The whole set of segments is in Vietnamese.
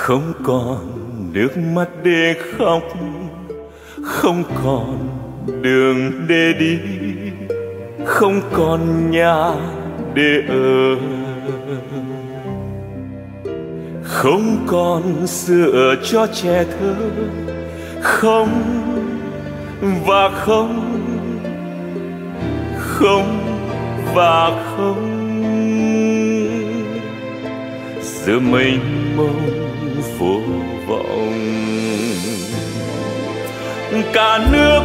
Không còn nước mắt để khóc, không còn đường để đi, không còn nhà để ở, không còn sữa cho trẻ thơ, không và không, không và không. Giờ mênh mông vô vọng, cả nước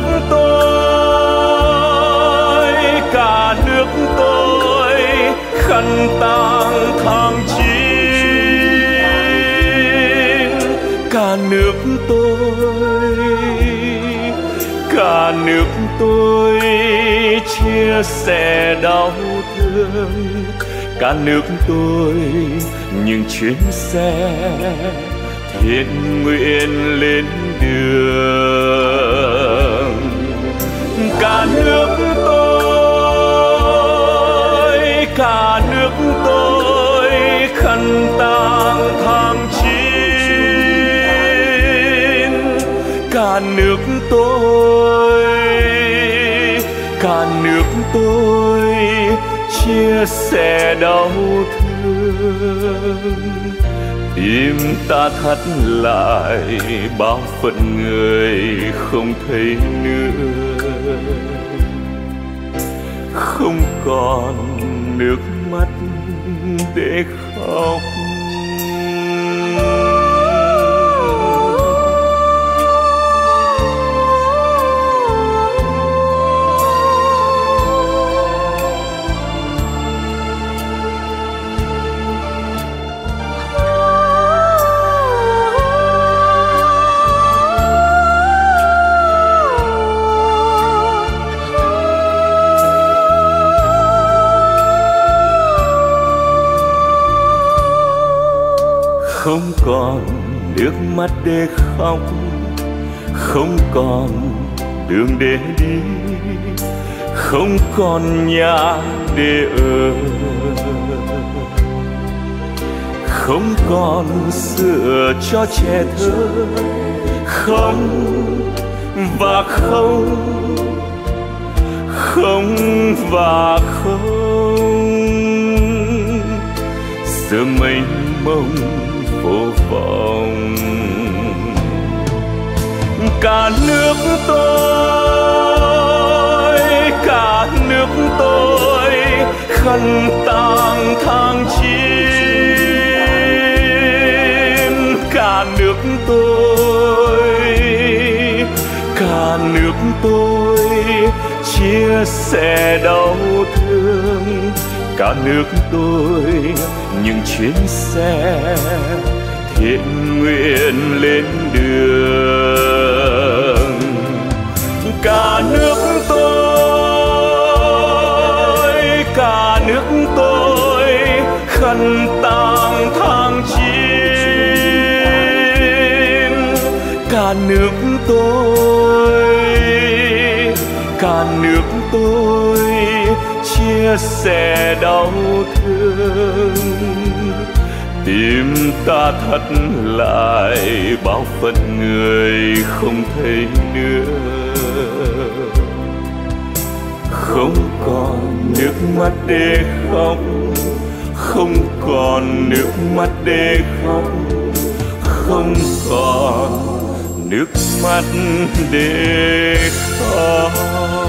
tôi, cả nước tôi khăn tang tháng 9. Cả nước tôi, cả nước tôi chia sẻ đau thương. Cả nước tôi những chuyến xe thiện nguyện lên đường. Cả nước tôi, cả nước tôi khăn tang tháng 9. Cả nước tôi, cả nước tôi chia sẻ đau thương. Tim ta thắt lại bao phận người không thấy nữa, không còn nước mắt để khóc. Không còn nước mắt để khóc, không còn đường để đi, không còn nhà để ở, không còn sữa cho trẻ thơ, không và không, không và không. Giờ mênh mông vô vọng, cả nước tôi, cả nước tôi khăn tang tháng 9. Cả nước tôi, cả nước tôi chia sẻ đau thương. Cả nước tôi những chuyến xe thiện nguyện lên đường. Cả nước tôi, cả nước tôi khăn tang tháng 9. Cả nước tôi, cả nước tôi chia sẻ đau thương. Tim ta thắt lại bao phận người không thấy nữa, không còn nước mắt để khóc, không còn nước mắt để khóc, không còn nước mắt để khóc.